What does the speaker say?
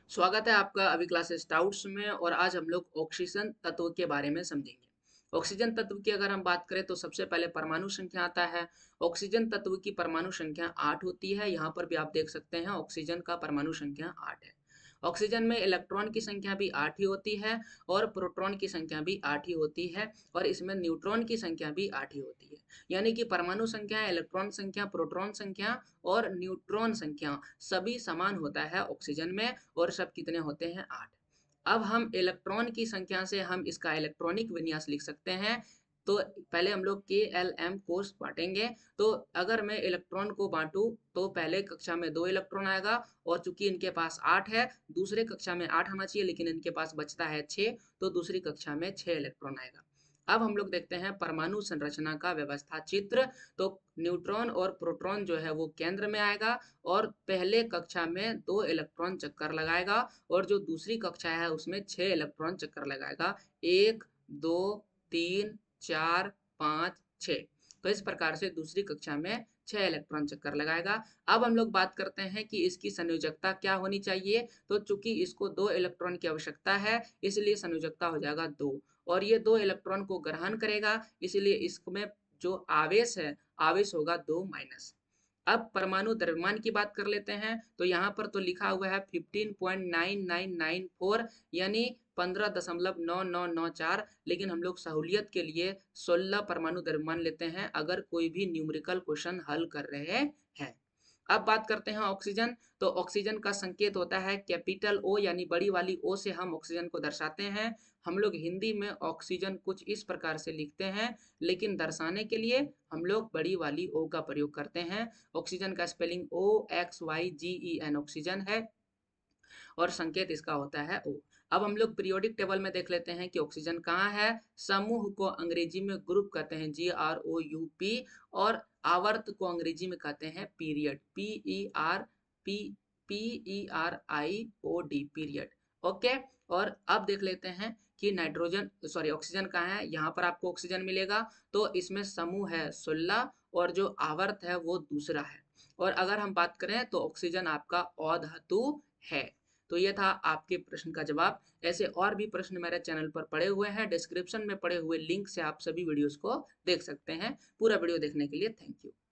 स्वागत है आपका अभी क्लास स्टाउट्स में। और आज हम लोग ऑक्सीजन तत्व के बारे में समझेंगे। ऑक्सीजन तत्व की अगर हम बात करें तो सबसे पहले परमाणु संख्या आता है। ऑक्सीजन तत्व की परमाणु संख्या 8 होती है। यहाँ पर भी आप देख सकते हैं ऑक्सीजन का परमाणु संख्या 8 है। ऑक्सीजन में इलेक्ट्रॉन की संख्या भी 8 ही होती है और प्रोटॉन की संख्या भी 8 ही होती है और इसमें न्यूट्रॉन की संख्या भी 8 ही होती है। यानी कि परमाणु संख्या, इलेक्ट्रॉन संख्या, प्रोटॉन संख्या और न्यूट्रॉन संख्या सभी समान होता है ऑक्सीजन में और सब कितने होते हैं 8। अब हम इलेक्ट्रॉन की संख्या से हम इसका इलेक्ट्रॉनिक विन्यास लिख सकते हैं। तो पहले हम लोग के एल एम को बांटेंगे। तो अगर मैं इलेक्ट्रॉन को बांटूं तो पहले कक्षा में 2 इलेक्ट्रॉन आएगा और चूंकि इनके पास 8 है, दूसरे कक्षा में 8 आना चाहिए लेकिन इनके पास बचता है 6, तो दूसरी कक्षा में 6 इलेक्ट्रॉन आएगा। अब हम लोग देखते हैं परमाणु संरचना का व्यवस्था चित्र। तो न्यूट्रॉन और प्रोटॉन जो है वो केंद्र में आएगा और पहले कक्षा में 2 इलेक्ट्रॉन चक्कर लगाएगा और जो दूसरी कक्षा है उसमें 6 इलेक्ट्रॉन चक्कर लगाएगा। 1, 2, 3, 4, 5, 6। तो इस प्रकार से दूसरी कक्षा में 6 इलेक्ट्रॉन चक्कर लगाएगा। अब हम लोग बात करते हैं कि इसकी संयोजकता क्या होनी चाहिए। तो चूंकि इसको 2 इलेक्ट्रॉन की आवश्यकता है इसलिए संयोजकता हो जाएगा 2 और ये 2 इलेक्ट्रॉन को ग्रहण करेगा, इसलिए इसमें जो आवेश है आवेश होगा 2 माइनस। अब परमाणु द्रव्यमान की बात कर लेते हैं। तो यहाँ पर तो लिखा हुआ है 15.9994 यानी 15.9994, लेकिन हम लोग सहूलियत के लिए 16 परमाणु द्रव्यमान लेते हैं अगर कोई भी न्यूमेरिकल क्वेश्चन हल कर रहे हैं। अब बात करते हैं ऑक्सीजन। तो ऑक्सीजन का संकेत होता है कैपिटल ओ यानी बड़ी वाली ओ से हम ऑक्सीजन को दर्शाते हैं। हम लोग हिंदी में ऑक्सीजन कुछ इस प्रकार से लिखते हैं लेकिन दर्शाने के लिए हम लोग बड़ी वाली ओ का प्रयोग करते हैं। ऑक्सीजन का स्पेलिंग OXYGEN ऑक्सीजन है और संकेत इसका होता है O। अब हम लोग पीरियोडिक टेबल में देख लेते हैं कि ऑक्सीजन कहाँ है। समूह को अंग्रेजी में ग्रुप कहते हैं GROUP और आवर्त को अंग्रेजी में कहते हैं पीरियड PERIOD पीरियड। ओके। और अब देख लेते हैं कि नाइट्रोजन सॉरी ऑक्सीजन कहाँ है। यहाँ पर आपको ऑक्सीजन मिलेगा तो इसमें समूह है 16 और जो आवर्त है वो दूसरा है। और अगर हम बात करें तो ऑक्सीजन आपका अधातु है। तो ये था आपके प्रश्न का जवाब। ऐसे और भी प्रश्न मेरे चैनल पर पड़े हुए हैं, डिस्क्रिप्शन में पड़े हुए लिंक से आप सभी वीडियोस को देख सकते हैं। पूरा वीडियो देखने के लिए थैंक यू।